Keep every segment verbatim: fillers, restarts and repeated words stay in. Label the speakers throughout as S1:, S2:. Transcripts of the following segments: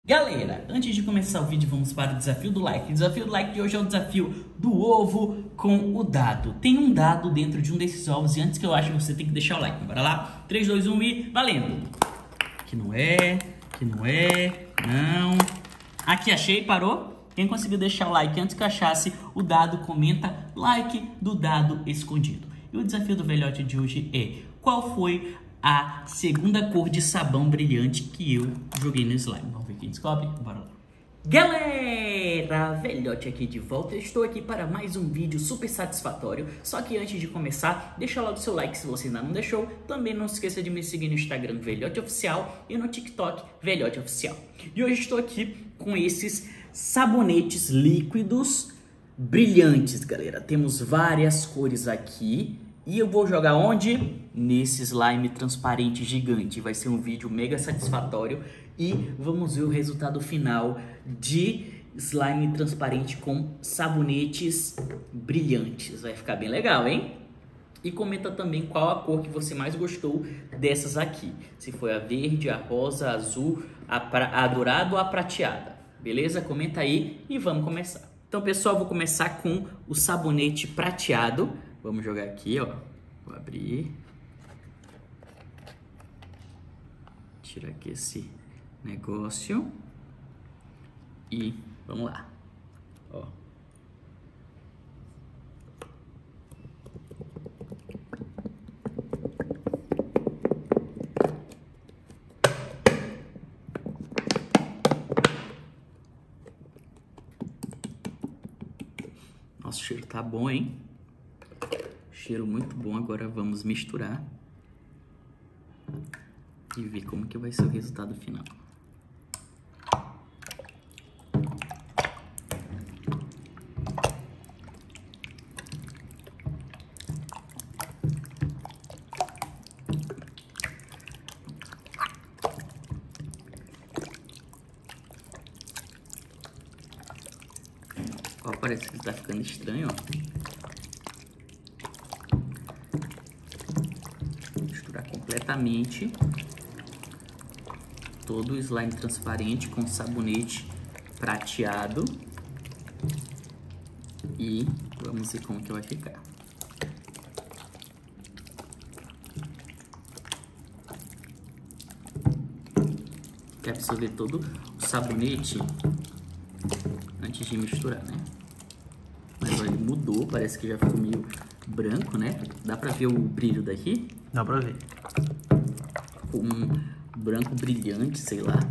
S1: Galera, antes de começar o vídeo, vamos para o desafio do like. O desafio do like de hoje é o desafio do ovo com o dado. Tem um dado dentro de um desses ovos e antes que eu ache, você tem que deixar o like. Bora lá? três, dois, um e valendo! Que não é, que não é, não. Aqui achei, parou? Quem conseguiu deixar o like antes que eu achasse o dado, comenta like do dado escondido. E o desafio do velhote de hoje é: qual foi a segunda cor de sabão brilhante que eu joguei no slime? Vamos ver quem descobre? Bora lá. Galera, velhote aqui de volta. Eu estou aqui para mais um vídeo super satisfatório. Só que antes de começar, deixa logo o seu like se você ainda não deixou. Também não se esqueça de me seguir no Instagram Velhote Oficial e no TikTok Velhote Oficial. E hoje estou aqui com esses sabonetes líquidos brilhantes, galera. Temos várias cores aqui. E eu vou jogar onde? Nesse slime transparente gigante. Vai ser um vídeo mega satisfatório. E vamos ver o resultado final de slime transparente com sabonetes brilhantes. Vai ficar bem legal, hein? E comenta também qual a cor que você mais gostou dessas aqui. Se foi a verde, a rosa, a azul, a, pra... a dourada ou a prateada. Beleza? Comenta aí e vamos começar. Então, pessoal, vou começar com o sabonete prateado. Vamos jogar aqui, ó. Vou abrir. Tirar aqui esse negócio. E vamos lá. Ó. Nossa, o cheiro tá bom, hein? Cheiro muito bom. Agora vamos misturar e ver como que vai ser o resultado final. Ó, parece que tá ficando estranho, ó. Completamente todo o slime transparente com sabonete prateado e vamos ver como que vai ficar. Quer absorver todo o sabonete antes de misturar, né? Mas olha, ele mudou, parece que já ficou meio branco, né? Dá pra ver o brilho daqui?
S2: Dá pra ver.
S1: Um branco brilhante, sei lá.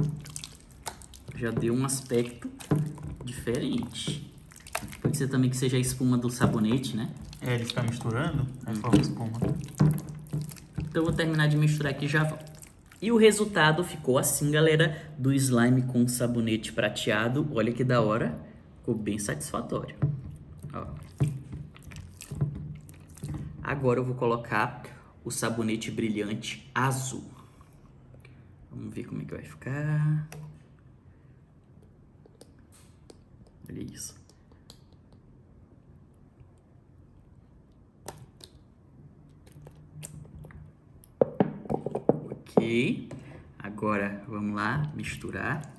S1: Já deu um aspecto diferente. Pode ser também que seja a espuma do sabonete, né?
S2: É, ele fica misturando, aí forma espuma.
S1: Então eu vou terminar de misturar aqui e já volto. E o resultado ficou assim, galera, do slime com sabonete prateado. Olha que da hora. Ficou bem satisfatório. Ó. Agora eu vou colocar o sabonete brilhante azul. Vamos ver como é que vai ficar. Olha isso. Ok. Agora vamos lá misturar.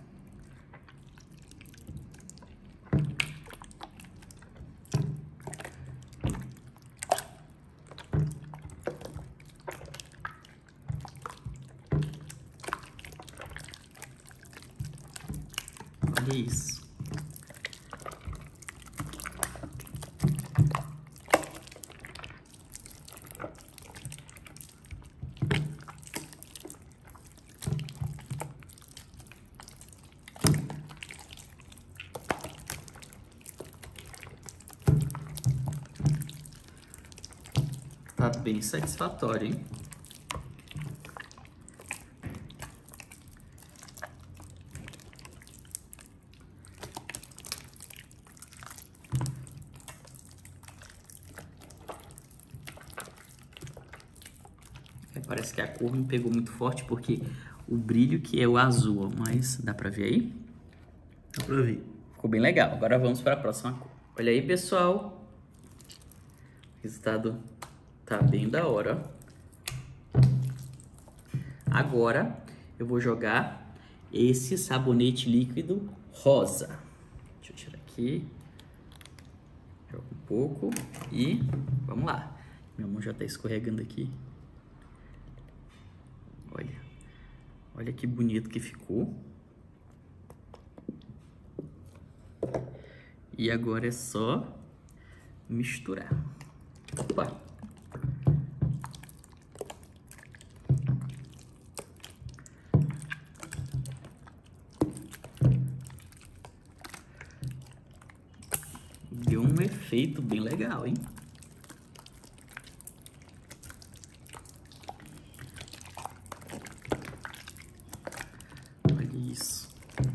S1: Olha isso. Tá bem satisfatório, hein? Parece que a cor não pegou muito forte porque o brilho que é o azul, ó, mas dá pra ver aí?
S2: Dá pra ver.
S1: Ficou bem legal. Agora vamos para a próxima cor. Olha aí, pessoal. O resultado tá bem da hora. Agora eu vou jogar esse sabonete líquido rosa. Deixa eu tirar aqui. Joga um pouco e vamos lá. Minha mão já tá escorregando aqui. Olha. Olha que bonito que ficou. E agora é só misturar. Opa! Deu um efeito bem legal, hein? Olha isso.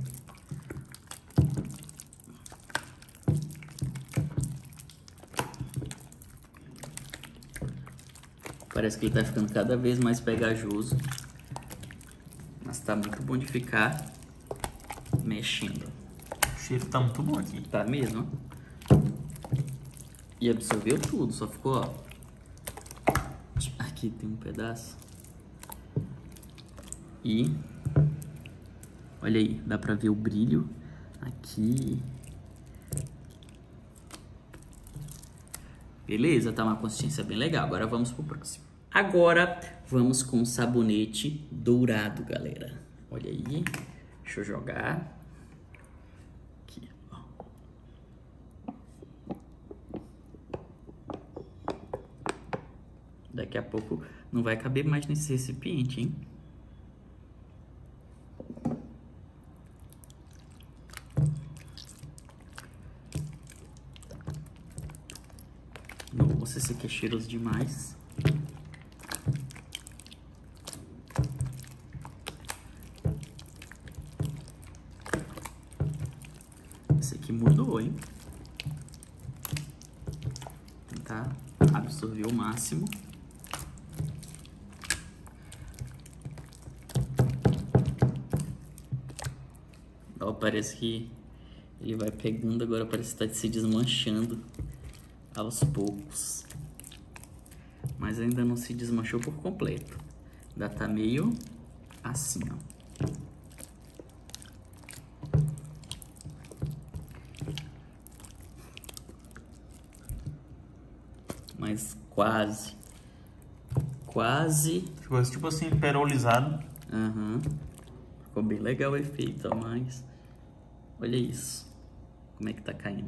S1: Parece que ele tá ficando cada vez mais pegajoso. Mas tá muito bom de ficar mexendo.
S2: O cheiro tá muito bom aqui.
S1: Tá mesmo, ó. E absorveu tudo, só ficou, ó. Aqui tem um pedaço. E olha aí, dá pra ver o brilho aqui. Beleza, tá uma consistência bem legal. Agora vamos pro próximo. Agora vamos com o sabonete dourado, galera. Olha aí, deixa eu jogar. Aqui, ó. Daqui a pouco não vai caber mais nesse recipiente, hein? Nossa, esse aqui é cheiroso demais. Esse aqui mudou, hein? Tentar absorver o máximo. Ó, parece que ele vai pegando agora, parece que está se desmanchando aos poucos. Mas ainda não se desmanchou por completo. Ainda tá meio assim, ó. Mas quase. Quase.
S2: Ficou tipo assim, perolizado.
S1: Aham. Uhum. Ficou bem legal o efeito, ó, mas olha isso. Como é que tá caindo.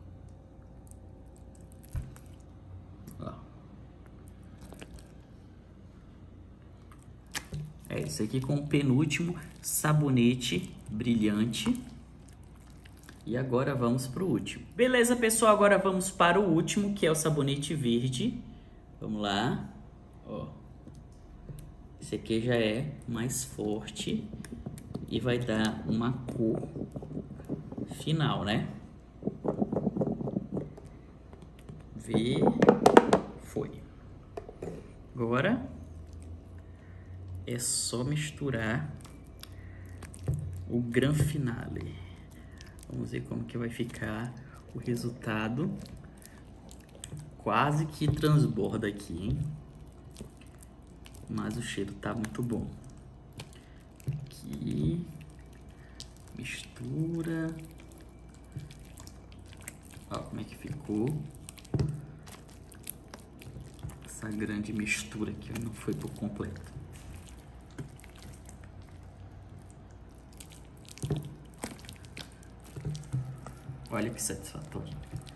S1: Ó. É esse aqui com o penúltimo sabonete brilhante. E agora vamos pro último. Beleza, pessoal, agora vamos para o último, que é o sabonete verde. Vamos lá. Ó. Esse aqui já é mais forte e vai dar uma cor final, né? Vê. Foi. Agora é só misturar o gran finale. Vamos ver como que vai ficar o resultado. Quase que transborda aqui, hein? Mas o cheiro tá muito bom. Aqui. Mistura. Ó como é que ficou. Essa grande mistura aqui não foi por completo. Olha que satisfatório.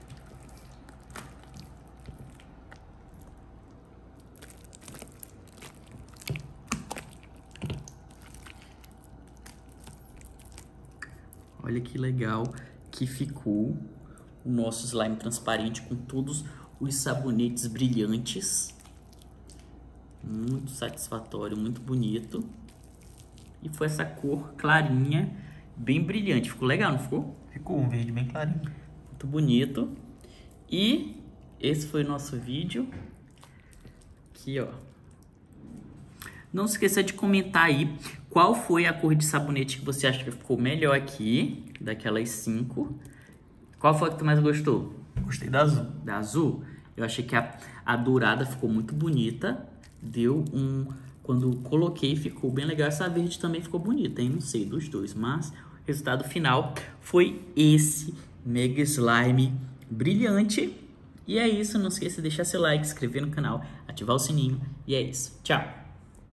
S1: Olha que legal que ficou o nosso slime transparente com todos os sabonetes brilhantes. Muito satisfatório, muito bonito. E foi essa cor clarinha, bem brilhante. Ficou legal, não ficou?
S2: Ficou um verde bem clarinho.
S1: Muito bonito. E esse foi o nosso vídeo. Aqui, ó. Não se esqueça de comentar aí qual foi a cor de sabonete que você acha que ficou melhor aqui, daquelas cinco. Qual foi a que tu mais gostou?
S2: Gostei da azul.
S1: Da azul? Eu achei que a, a dourada ficou muito bonita. Deu um quando coloquei ficou bem legal. Essa verde também ficou bonita, hein? Não sei dos dois, mas o resultado final foi esse Mega Slime brilhante. E é isso, não esqueça de deixar seu like, se inscrever no canal, ativar o sininho. E é isso, tchau!